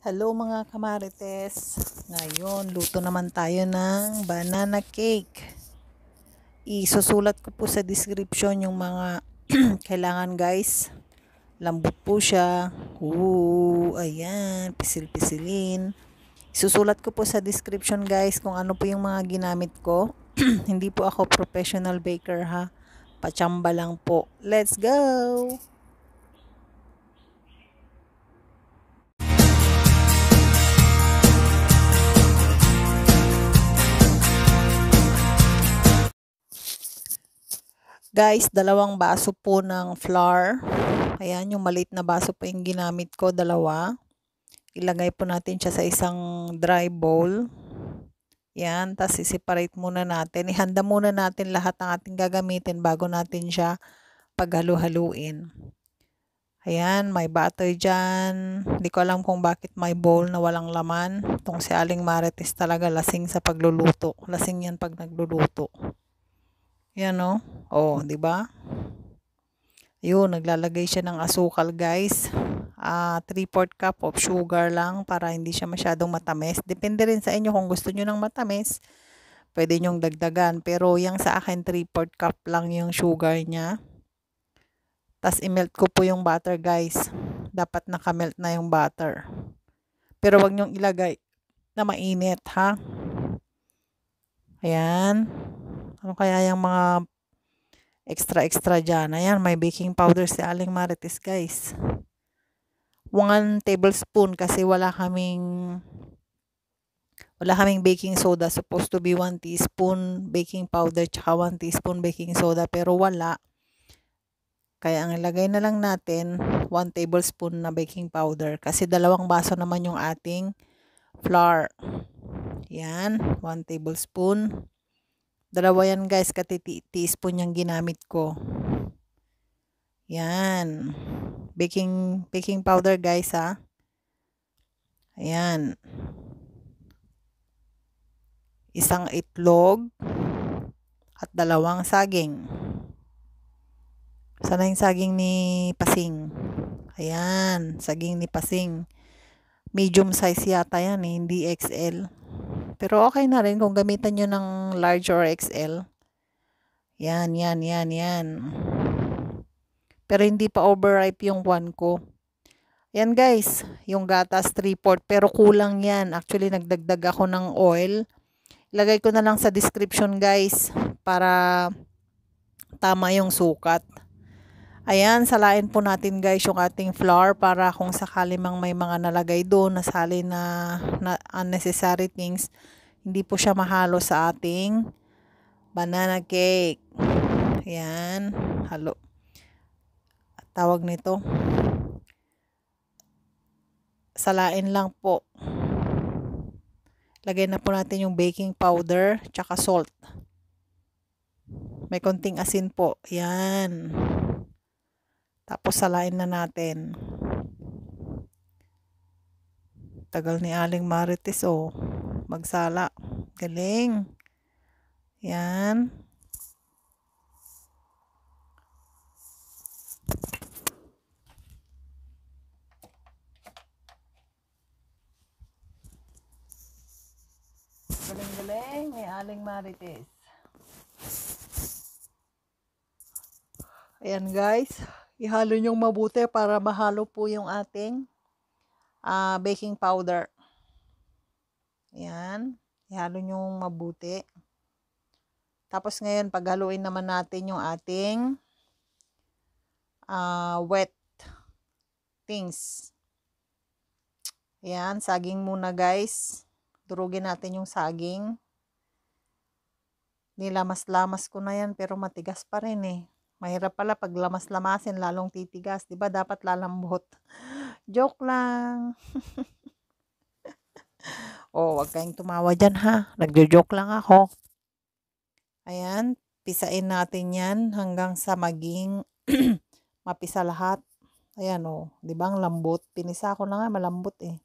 Hello mga kamarites. Ngayon, luto naman tayo ng banana cake. Isusulat ko po sa description yung mga kailangan guys. Lambot po siya. Ayan, pisil-pisilin. Isusulat ko po sa description guys kung ano po yung mga ginamit ko. Hindi po ako professional baker ha. Pachamba lang po. Let's go! Guys, 2 baso po ng flour. Ayan, yung maliit na baso po yung ginamit ko, 2. Ilagay po natin siya sa isang dry bowl. Yan, tapos i-separate muna natin. Ihanda muna natin lahat ng ating gagamitin bago natin siya paghalu-haluin. Ayan, may butter dyan. Hindi ko alam kung bakit may bowl na walang laman. Itong si Aling Marites talaga lasing sa pagluluto. Lasing yan pag nagluluto. Yan o. Oh, di ba? Yun, naglalagay siya ng asukal guys. 3/4 cup of sugar lang para hindi siya masyadong matamis. Depende rin sa inyo kung gusto nyo ng matamis. Pwede nyong dagdagan. Pero yung sa akin 3/4 cup lang yung sugar niya. Tapos i-melt ko po yung butter guys. Dapat nakamelt na yung butter. Pero wag nyong ilagay na mainit ha. Ayan. Ano kaya yung mga extra dyan? Ayan, may baking powder si Aling Marites guys. 1 tablespoon kasi wala kaming baking soda. Supposed to be 1 teaspoon baking powder tsaka 1 teaspoon baking soda pero wala. Kaya ang ilagay na lang natin 1 tablespoon na baking powder kasi 2 baso naman yung ating flour. Yan, 1 tablespoon. 2 yan guys, teaspoon yung ginamit ko. Yan. Baking powder guys ha. Ayan. 1 itlog at 2 saging. Sana yung saging ni Pasing. Ayan, saging ni Pasing. Medium size yata yan eh, hindi XL. Pero okay na rin kung gamitan nyo ng large or XL. Yan. Pero hindi pa overripe yung one ko. Yan guys, yung gatas 3/4 pero kulang yan. Actually, nagdagdag ako ng oil. Ilagay ko na lang sa description guys para tama yung sukat. Ayan, salain po natin guys yung ating flour para kung sakali mang may mga nalagay doon na sali na unnecessary things, hindi po siya mahalo sa ating banana cake. Ayan, halo. Tawag nito. Salain lang po. Lagay na po natin yung baking powder tsaka salt. May konting asin po. Ayan. Tapos salain na natin. Tagal ni Aling Marites oh. Magsala. Galing. Yan. Galing ni Aling Marites. Ayan guys. Ihalo nyong mabuti para mahalo po yung ating baking powder. Ayan. Ihalo nyong mabuti. Tapos ngayon, paghaluin naman natin yung ating wet things. Ayan, saging muna guys. Durugin natin yung saging. Nilamas-lamas ko na yan pero matigas pa rin eh. Mahirap pala pag lamas-lamasin lalong titigas. Diba dapat lalambot? Joke lang. Wag kayong tumawa dyan ha. Nagjo-joke lang ako. Ayan, pisain natin yan hanggang sa maging mapisa lahat. Ayan diba ang lambot? Pinisa ko na nga, malambot eh.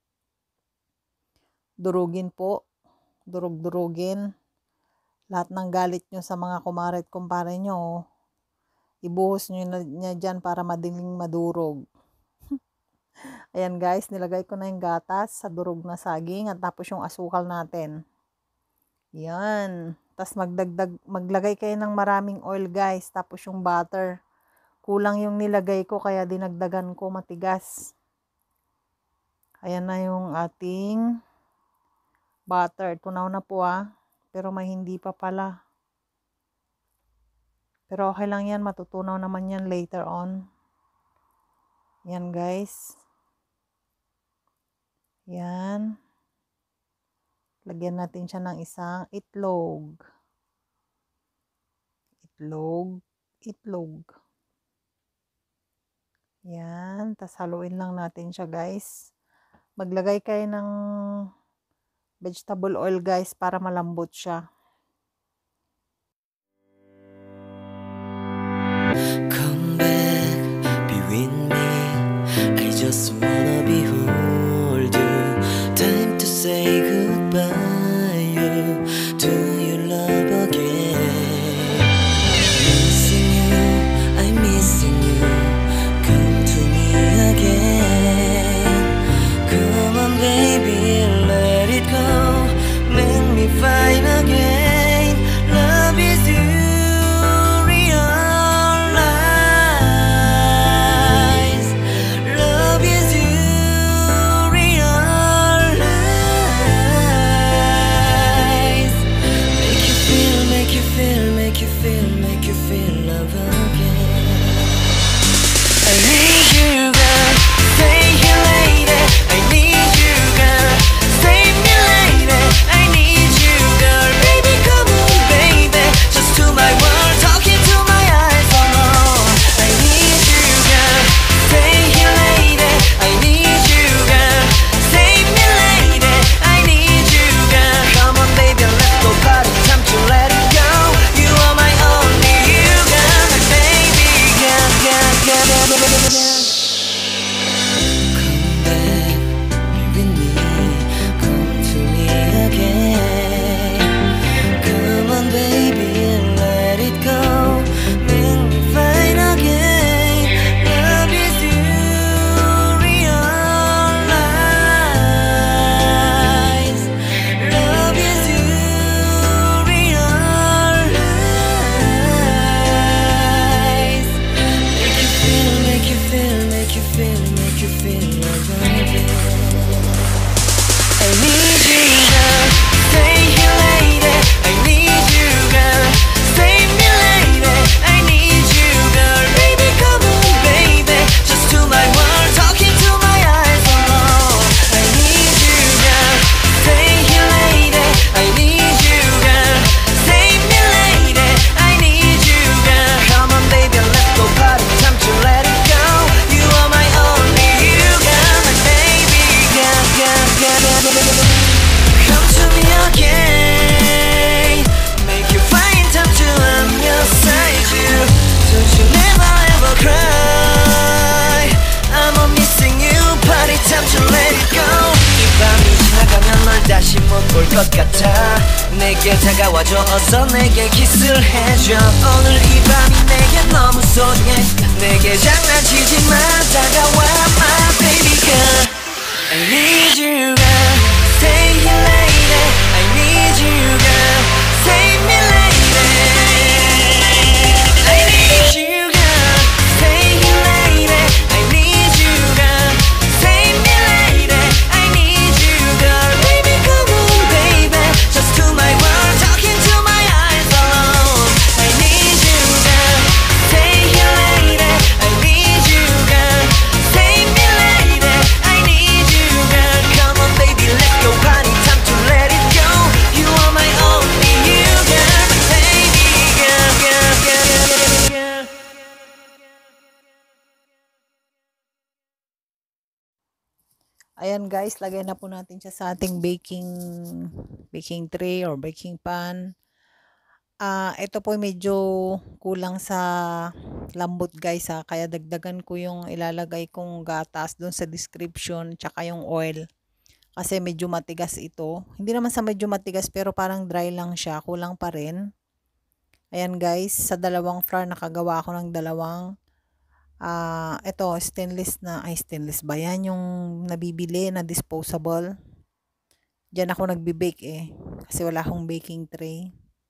Durugin po. Durug-durugin. Lahat ng galit nyo sa mga kumare at kumpare nyo, ibuhos nyo na dyan para madaling madurog. Ayan guys, nilagay ko na yung gatas sa durog na saging at tapos yung asukal natin. Yan. Tapos maglagay kayo ng maraming oil guys. Tapos yung butter. Kulang yung nilagay ko kaya dinagdagan ko, matigas. Ayan na yung ating butter. Tunaw na po pero may hindi pa pala. Pero okay lang yan, matutunaw naman yan later on. Yan guys. Yan. Lagyan natin siya ng isang itlog. Itlog. Yan. Tapos haluin lang natin siya guys. Maglagay kayo ng vegetable oil guys para malambot siya. Come back, be with me. I just wanna behold you. Time to say goodbye. Do you love again? Missing you, I'm missing you. Come to me again. Come on baby, let it go. Make me fine again. Love is you. 것 같아 내게 다가와줘 어서 내게 키스를 해줘 오늘 이 밤이 내게 너무 소중해 내게 장난치지 마 다가와 my baby girl I need you girl stay here lady I need you girl save me lady I need you girl stay here lady I need you girl save me lady I need you girl baby come on baby just to my world talking to my eyes alone I need you girl stay here lady I need you girl save me lady I need you girl come on baby let's go party time to let it go you are my only you girl baby girl girl girl girl Ayan guys, lagay na po natin siya sa ating baking tray or baking pan. Ito po medyo kulang sa lambot guys kaya dagdagan ko yung ilalagay kong gatas doon sa description tsaka yung oil. Kasi medyo matigas ito. Hindi naman sa medyo matigas pero parang dry lang siya, kulang pa rin. Ayan guys, sa dalawang flour nakagawa ako ng dalawang Ito, stainless stainless ba yan? Yung nabibili na disposable. Diyan ako nagbe-bake kasi wala akong baking tray.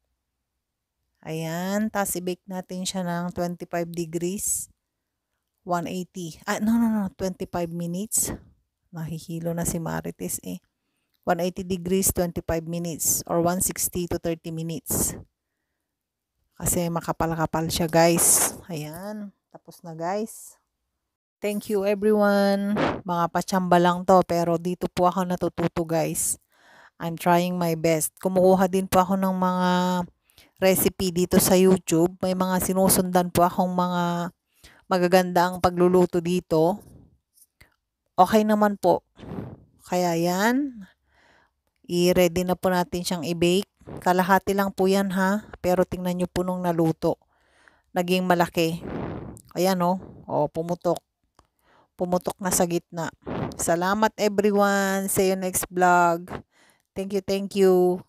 Ayan, tapos i-bake natin siya ng 25 degrees, 180. No, 25 minutes. Nahihilo na si Marites 180 degrees, 25 minutes or 160 to 30 minutes. Kasi makapal-kapal siya, guys. Ayan. Tapos na, guys. Thank you everyone. Mga patsamba lang to, pero dito po ako natututo, guys. I'm trying my best. Kumukuha din po ako ng mga recipe dito sa YouTube. May mga sinusundan po akong mga magagandang pagluluto dito. Okay naman po. Kaya yan. I-ready na po natin siyang i-bake. Kalahati lang po yan ha. Pero tingnan nyo po nung naluto. Naging malaki. Ayan pumutok. Pumutok na sa gitna. Salamat everyone. See you next vlog. Thank you.